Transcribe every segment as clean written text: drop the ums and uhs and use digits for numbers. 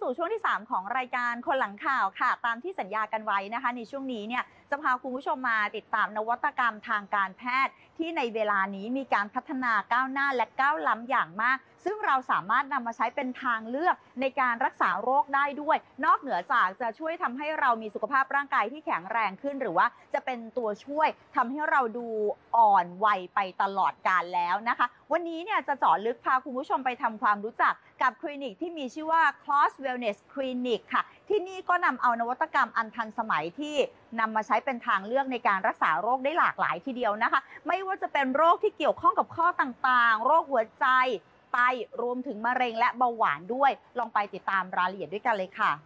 สู่ช่วงที่ 3 ของรายการคนหลังข่าวค่ะตามที่สัญญากันไว้นะคะในช่วงนี้เนี่ยจะพาคุณผู้ชมมาติดตามนวัตกรรมทางการแพทย์ที่ในเวลานี้มีการพัฒนาก้าวหน้าและก้าวล้ำอย่างมากซึ่งเราสามารถนำมาใช้เป็นทางเลือกในการรักษาโรคได้ด้วยนอกเหนือจากจะช่วยทำให้เรามีสุขภาพร่างกายที่แข็งแรงขึ้นหรือว่าจะเป็นตัวช่วยทำให้เราดูอ่อนวัยไปตลอดกาลแล้วนะคะวันนี้เนี่ยจะเจาะลึกพาคุณผู้ชมไปทำความรู้จักกับคลินิกที่มีชื่อว่า Cross Wellness Clinic ค่ะที่นี่ก็นำเอานวัตกรรมอันทันสมัยที่นำมาใช้เป็นทางเลือกในการรักษาโรคได้หลากหลายทีเดียวนะคะไม่ว่าจะเป็นโรคที่เกี่ยวข้องกับข้อต่างๆโรคหัวใจไตรวมถึงมะเร็งและเบาหวานด้วยลองไปติดตามรายละเอียดด้วยกันเลยค่ะ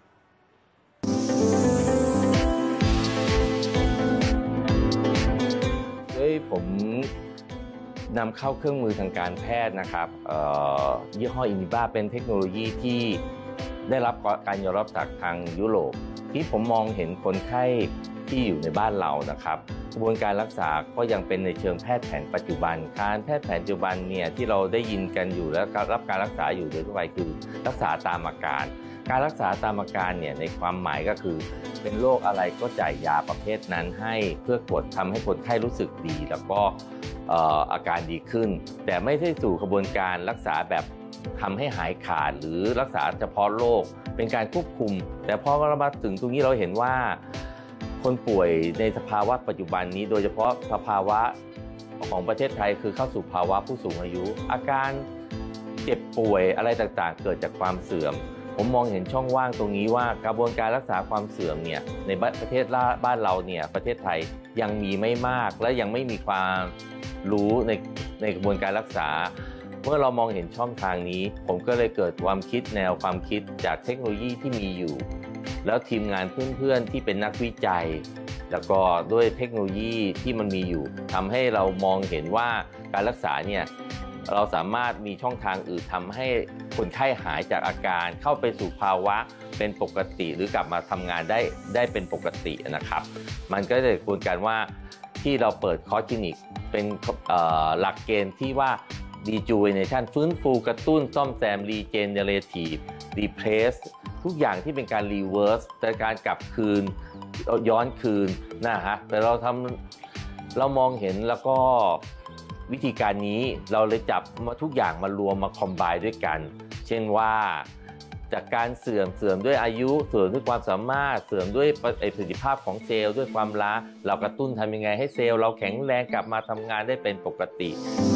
ผมนำเข้าเครื่องมือทางการแพทย์นะครับยี่ห้ออินิบ้าเป็นเทคโนโลยีที่ได้รับการยอมรับจากทางยุโรปที่ผมมองเห็นคนไข้ที่อยู่ในบ้านเรานะครับกระบวนการรักษาก็ยังเป็นในเชิงแพทย์แผนปัจจุบันการแพทย์แผนปัจจุบันเนี่ยที่เราได้ยินกันอยู่และรับการรักษาอยู่โดยทั่วไปคือรักษาตามอาการการรักษาตามอาการเนี่ยในความหมายก็คือเป็นโรคอะไรก็จ่ายยาประเภทนั้นให้เพื่อกดทำให้คนไข้รู้สึกดีแล้วก็อาการดีขึ้นแต่ไม่ใช่สู่กระบวนการรักษาแบบทำให้หายขาดหรือรักษาเฉพาะโรคเป็นการควบคุมแต่พอเรามาถึงตรงนี้เราเห็นว่าคนป่วยในสภาวะปัจจุบันนี้โดยเฉพาะสภาวะของประเทศไทยคือเข้าสู่ภาวะผู้สูงอายุอาการเจ็บป่วยอะไรต่างๆเกิดจากความเสื่อมผมมองเห็นช่องว่างตรงนี้ว่ากระบวนการรักษาความเสื่อมเนี่ยในประเทศบ้านเราเนี่ยประเทศไทยยังมีไม่มากและยังไม่มีความรู้ในกระบวนการรักษาเมื่อเรามองเห็นช่องทางนี้ผมก็เลยเกิดความคิดแนวความคิดจากเทคโนโลยีที่มีอยู่แล้วทีมงานเพื่อนๆที่เป็นนักวิจัยแล้วก็ด้วยเทคโนโลยีที่มันมีอยู่ทำให้เรามองเห็นว่าการรักษาเนี่ยเราสามารถมีช่องทางอื่นทำให้คนไข้หายจากอาการเข้าไปสู่ภาวะเป็นปกติหรือกลับมาทำงานได้เป็นปกตินะครับมันก็จะกระบวนการว่าที่เราเปิดคอร์สคลินิกเป็นหลักเกณฑ์ที่ว่า rejuvenation ฟื้นฟูกระตุ้นซ่อมแซม regenerative replace ทุกอย่างที่เป็นการ reverse แต่การกลับคืนย้อนคืนนะฮะแต่เรามองเห็นแล้วก็วิธีการนี้เราเลยจับทุกอย่างมารวมมาคอมไบน์ด้วยกันเช่นว่าจากการเสื่อมด้วยอายุเสื่อมด้วยความสามารถเสื่อมด้วยประสิทธิภาพของเซลล์ด้วยความล้าเรากระตุ้นทำยังไงให้เซลล์เราแข็งแรงกลับมาทำงานได้เป็นปกติ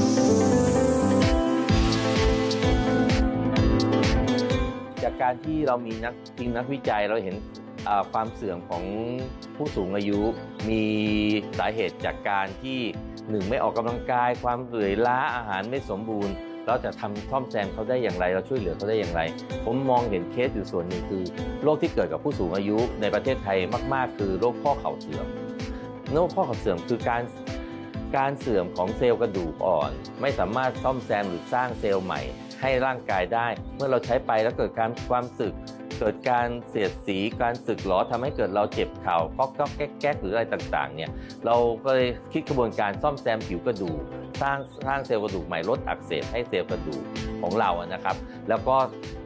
จากการที่เรามีทีมนักวิจัยเราเห็นความเสื่อมของผู้สูงอายุมีสาเหตุจากการที่1ไม่ออกกำลังกายความเหนื่อยล้าอาหารไม่สมบูรณ์เราจะทำซ่อมแซมเขาได้อย่างไรเราช่วยเหลือเขาได้อย่างไรผมมองเห็นเคสอยู่ส่วนหนึ่งคือโรคที่เกิดกับผู้สูงอายุในประเทศไทยมากๆคือโรคข้อเข่าเสื่อมโรคข้อเข่าเสื่อมคือการเสื่อมของเซลล์กระดูกอ่อนไม่สามารถซ่อมแซมหรือสร้างเซลล์ใหม่ให้ร่างกายได้เมื่อเราใช้ไปแล้วเกิดความสึกเกิดการเสียดสีการสึกหรอทำให้เกิดเราเจ็บเข่าก๊อกแก๊กหรืออะไรต่างๆเนี่ยเราก็เลยคิดกระบวนการซ่อมแซมผิวกระดูกสร้างเซลล์กระดูกใหม่ลดอักเสบให้เซลล์กระดูกของเรานะครับแล้วก็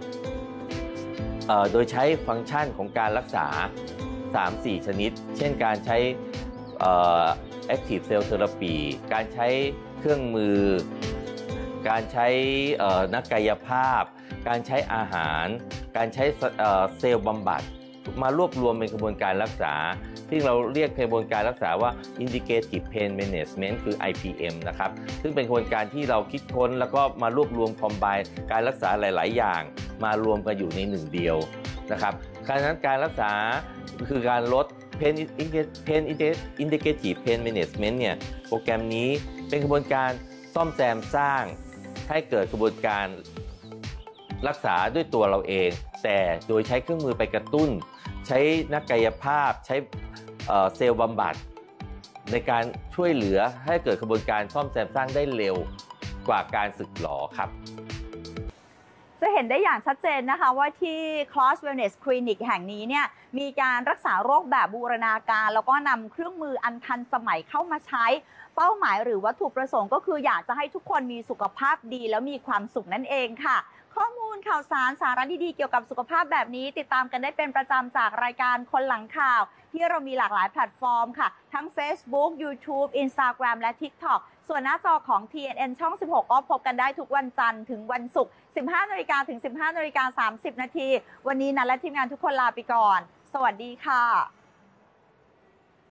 โดยใช้ฟังก์ชันของการรักษา 3-4 ชนิดเช่นการใช้Active Cell Therapy การใช้เครื่องมือการใช้นักกายภาพการใช้อาหารการใช้เซลล์บำบัดมารวบรวมเป็นกระบวนการรักษาที่เราเรียกกระบวนการรักษาว่า Integrative Pain Management คือ IPM นะครับซึ่งเป็นกระบวนการที่เราคิดค้นแล้วก็มารวบรวมคอมไบน์การรักษาหลายๆอย่างมารวมกันอยู่ในหนึ่งเดียวนะครับดังนั้นการรักษาคือการลด Pain Integrative Pain Management เนี่ยโปรแกรมนี้เป็นกระบวนการซ่อมแซมสร้างให้เกิดกระบวนการรักษาด้วยตัวเราเองแต่โดยใช้เครื่องมือไปกระตุ้นใช้นักกายภาพใช้เซลล์บำบัดในการช่วยเหลือให้เกิดกระบวนการซ่อมแซมสร้างได้เร็วกว่าการสึกหรอครับจะเห็นได้อย่างชัดเจนนะคะว่าที่ Cross Wellness Clinic แห่งนี้เนี่ยมีการรักษาโรคแบบบูรณาการแล้วก็นำเครื่องมืออันทันสมัยเข้ามาใช้เป้าหมายหรือวัตถุประสงค์ก็คืออยากจะให้ทุกคนมีสุขภาพดีแล้วมีความสุขนั่นเองค่ะข้อมูลข่าวสารสาระดีๆเกี่ยวกับสุขภาพแบบนี้ติดตามกันได้เป็นประจำจากรายการคนหลังข่าว ที่เรามีหลากหลายแพลตฟอร์มค่ะทั้ง Facebook YouTube Instagram และ TikTok ส่วนหน้าจอของ TNN ช่อง 16 ก็พบกันได้ทุกวันจันทร์ถึงวันศุกร์ 15 นาฬิกาถึง 15 นาฬิกา 30 นาที วันนี้นันและทีมงานทุกคนลาไปก่อน สวัสดีค่ะ